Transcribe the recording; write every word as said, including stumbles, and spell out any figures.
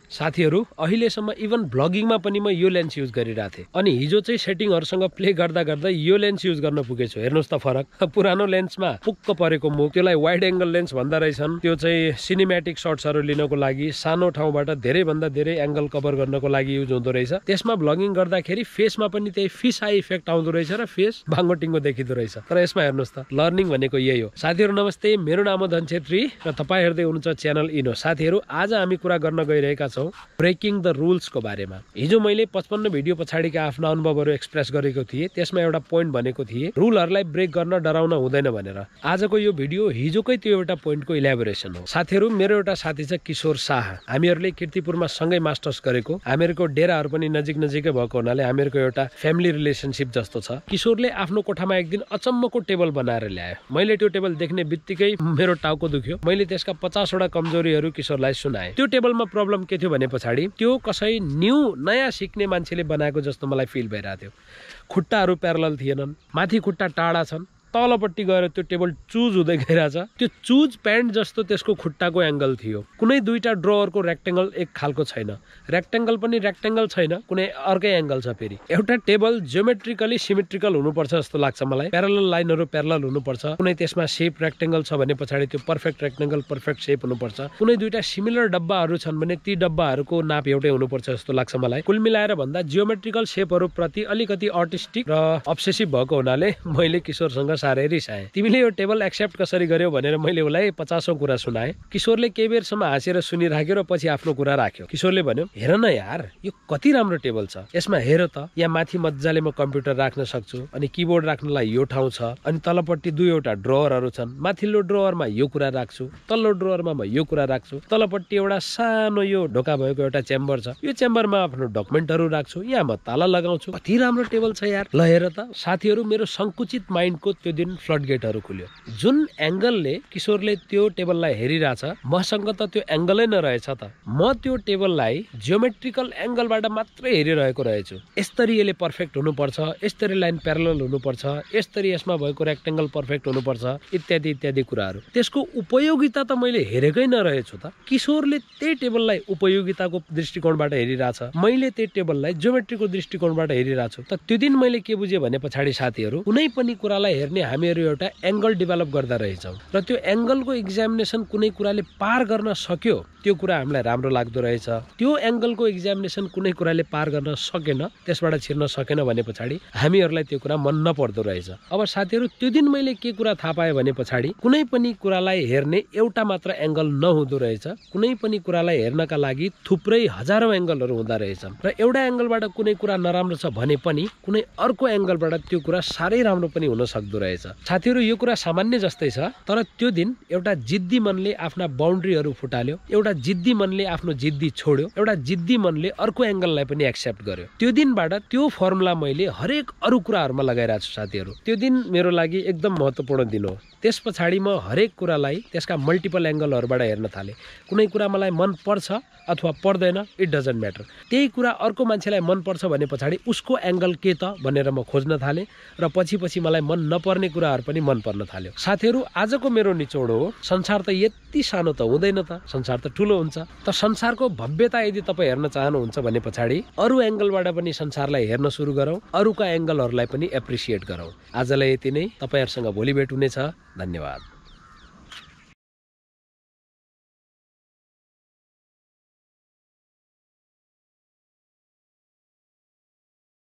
साथीहरु अहिलेसम्म इभन ब्लगिङमा पनि म यो लेन्स युज गरिरहेको थिएँ अनि हिजो चाहिँ सेटिङहरुसँग प्ले गर्दा गर्दा यो लेन्स युज गर्न पुगेछु। हेर्नुस् त फरक। पुरानो लेन्समा पुक्क परेको मुख, त्यसलाई वाइड एंगल लेन्स भन्दा रहेछन्। त्यो चाहिँ सिनेम्याटिक शट्सहरु लिनको लागि सानो ठाउँबाट धेरै भन्दा धेरै एंगल कभर गर्नको लागि युज हुँदो रहेछ। त्यसमा ब्लगिङ गर्दाखेरि फेसमा पनि त्यही फिश आई इफेक्ट आउँदो रहेछ र फेस भाङ्गोटिङ्गो देखिदो रहेछ। तर यसमा हेर्नुस् त लर्निङ भनेको यही हो। साथीहरु नमस्ते, मेरो नाम हो धन छेत्री र तपाई हेर्दै हुनुहुन्छ च्यानल इनो। साथीहरु आज हामी कुरा गर्न गइरहेका छौं ब्रेकिङ द रुल्स को बारेमा। हिजो मैले पचपन्न भिडियो पछाडिका आफ्ना अनुभवहरू एक्सप्रेस गरेको थिएँ। त्यसमा एउटा पोइन्ट भनेको थिएँ रुलहरुलाई ब्रेक गर्न डराउन हुँदैन भनेर। आजको यो भिडियो हिजोकै त्यो एउटा पोइन्टको इलाबोरेसन हो। साथीहरु मेरो एउटा साथी छ किशोर शाह। हामीहरुले कीर्तिपुरमा सँगै मास्टर्स गरेको, हामीहरुको डेराहरु पनि नजिक नजिकै भएको हुनाले हामीहरुको एउटा फ्यामिली रिलेसनशिप जस्तो छ। किशोरले आफ्नो कोठामा एक दिन अचम्मको टेबल बनाएर ल्यायो। मैले त्यो टेबल देख्ने बित्तिकै मेरो टाउको दुख्यो। मैले त्यसका पचास वटा कमजोरीहरू किशोरलाई सुनाए। त्यो टेबलमा प्रब्लम के थियो भने पछाडि त्यो कसै न्यू नयाँ सिक्ने मान्छेले बनाएको जस्तो मलाई फिल भइरहेको थियो। खुट्टाहरू प्यारलल थिएनन्, माथि खुट्टा टाढा छन्, तलपट्टि गएर त्यो टेबल चुज हुँदै गइरहेछ। त्यो चुज प्यान्ट जस्तो त्यसको खुट्टाको एंगल थियो। कुनै दुईटा ड्रवरको रेक्टेंगल एक खालको छैन, रेक्टेंगल पनि रेक्टेंगल छैन, कुनै अर्कै एंगल छ। फेरि एउटा टेबल जियोमेट्रिकली सिमेट्रिकल हुनुपर्छ जस्तो लाग्छ मलाई। प्यारलल लाइनहरु प्यारलल हुनुपर्छ। कुनै त्यसमा शेप रेक्टेंगल छ भने पछाडि त्यो पर्फेक्ट रेक्टेंगल पर्फेक्ट शेप हुनुपर्छ। कुनै दुईटा सिमिलर डब्बाहरू छन् भने ती डब्बाहरूको नाप एउटै हुनुपर्छ जस्तो लाग्छ मलाई। कुल मिलाएर भन्दा जियोमेट्रिकल शेपहरू प्रति अलिकति आर्टिस्टिक र अब्सेसिभ भएको हुनाले मैले किशोरसँग साह्रै रिसाएँ। तिमीले यो टेबल एक्सेप्ट कसरी गर्यौ भनेर मैले उलाई पचासौं कुरा सुनाए। किशोरले केही बेरसम्म हाँसेर सुनिराख्यो र पछि आफ्नो कुरा राख्यो। किशोरले भन्यो, हेर न यार, यो कति राम्रो टेबल छ। यसमा हेर त, यहाँ माथि मज्जाले म कम्प्युटर राख्न सक्छु अनि किबोर्ड राख्नलाई यो ठाउँ छ अनि तलपट्टि दुईवटा ड्रवरहरू छन्। माथिल्लो ड्रवरमा यो कुरा राख्छु, तल्लो ड्रवरमा म यो कुरा राख्छु, तलपट्टि एउटा सानो यो ढोका भएको एउटा चेम्बर छ, यो चेम्बरमा आफ्नो डकुमेन्टहरू राख्छु, यहाँ म ताला लगाउँछु। कति राम्रो टेबल छ यार। ल हेर त साथीहरु, मेरो संकुचित माइन्डको त्यो दिन फ्लड गेटहरू खुल्यो। जुन एंगलले किशोरले त्यो टेबललाई हेरिरहेछ, मसँग त त्यो एंगलै नरहेछ त। म त्यो टेबललाई जियोमेट्रिकल एंगलबाट मात्रै हेरिरहेको रहेछु। यसरी यसले पर्फेक्ट हुनुपर्छ, यसरी लाइन प्यारलल हुनुपर्छ, यसरी यसमा भएको रेक्टेंगल पर्फेक्ट हुनुपर्छ, इत्यादि इत्यादि कुराहरू। त्यसको उपयोगिता त मैले हेरेकै नरहेछु त। किशोरले त्यही टेबललाई उपयोगिताको दृष्टिकोणबाट हेरिरहेछ, मैले त्यही टेबललाई जियोमेट्रीको दृष्टिकोणबाट हेरिरहेछु। त त्यो दिन मैले के बुझेँ भने पछाडि साथीहरु, कुनै पनि कुरालाई हेर्ने हामीहरु एउटा एंगल डेभलप गर्दा रहेछौं र त्यो एंगलको एक्जामिनेसन कुनै कुराले पार गर्न सक्यो त्यो कुरा हामीलाई राम्रो लाग्दो रहेछ। त्यो एंगलको एक्जामिनेसन कुनै कुराले पार गर्न सकेन, त्यसबाट छिर्न सकेन भने पछाडि हामीहरुलाई त्यो कुरा मन नपर्दो रहेछ। अब साथीहरु, त्यो दिन मैले के कुरा थाहा पाएँ भने पछाडि कुनै पनि कुरालाई हेर्ने एउटा मात्र एंगल नहुँदो रहेछ। कुनै पनि कुरालाई हेर्नका लागि थुप्रै हजारौं एंगलहरू हुँदा रहेछन् र एउटा एंगलबाट कुनै कुरा नराम्रो छ भने पनि कुनै अर्को एंगलबाट त्यो कुरा साह्रै राम्रो पनि हुन सक्दो रहेछ। साथीहरु, यो कुरा सामान्य जस्तै छ, तर त्यो दिन एउटा जिद्दी मनले आफ्ना बाउन्ड्रीहरू फुटाल्यो, एउटा जिद्दी मनले आफ्नो जिद्दी छोड्यो, एउटा जिद्दी मनले अर्को एंगललाई पनि एक्सेप्ट गर्यो। त्यो दिनबाट त्यो फर्मुला मैले हरेक अरु कुराहरुमा लगाइरहेको छु साथीहरु। त्यो दिन मेरो लागि एकदम महत्त्वपूर्ण दिन हो। त्यस पछाडि म हरेक कुरालाई त्यसका मल्टिपल एंगलहरुबाट हेर्न थाले। कुनै कुरा मलाई मन पर्छ अथवा पर्दैन, इट डजन्ट म्याटर। त्यही कुरा अर्को मान्छेलाई मन पर्छ भने पछाडि उसको एंगल के त भनेर म खोज्न थाले र पछि पछि मलाई मन नपर्ने कुराहरु पनि मन पर्न थाल्यो। साथीहरु, आजको मेरो निचोड हो, संसार त यति सानो त हुँदैन त, संसार त ठूलो हुन्छ। त संसारको भव्यता यदि तपाई हेर्न चाहनुहुन्छ भने पछाडि अरु एंगलबाट पनि संसारलाई हेर्न सुरु गरौँ, अरुका एंगलहरुलाई पनि एप्रिसिएट गरौँ। आजलाई यति नै। तपाईहरुसँग भोलि भेट हुनेछ। धन्यवाद।